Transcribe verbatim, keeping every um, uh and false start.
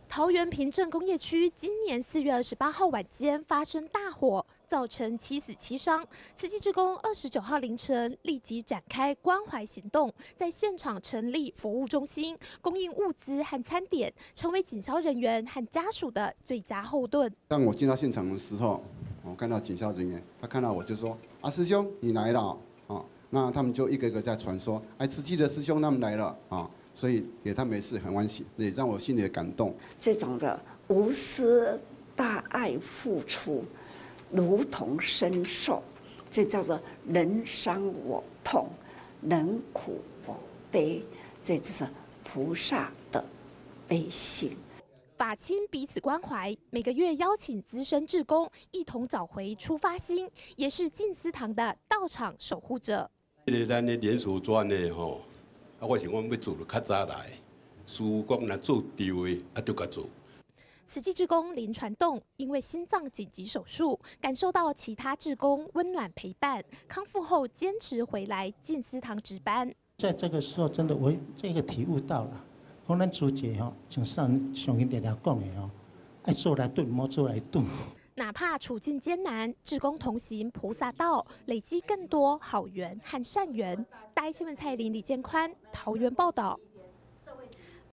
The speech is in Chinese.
桃园平镇工业区今年四月二十八号晚间发生大火，造成七死七伤。慈济志工二十九号凌晨立即展开关怀行动，在现场成立服务中心，供应物资和餐点，成为警消人员和家属的最佳后盾。 当我进到现场的时候，我看到警消人员，他看到我就说：“啊，师兄，你来了啊！”那他们就一个个在传说：“哎，慈济的师兄他们来了啊！”所以给他们也是很欢喜，也让我心里感动。 这种的无私大爱付出，如同身受，这叫做人伤我痛，人苦我悲，这就是菩萨的悲心。 法亲彼此关怀，每个月邀请资深志工一同找回出发心，也是静思堂的道场守护者。 咱的连锁专的吼。啊，我想讲要做就较早来，师父讲若做对的，啊就该做。 慈济志工林传栋因为心脏紧急手术，感受到其他志工温暖陪伴，康复后坚持回来静思堂值班。 在这个时候，真的我这个体悟到了，我咱主角吼，像上上一点点讲的吼，爱做来对，莫做来对。 哪怕处境艰难，志工同行菩萨道，累积更多好缘和善缘。大爱新闻蔡琳、李建宽桃园报道。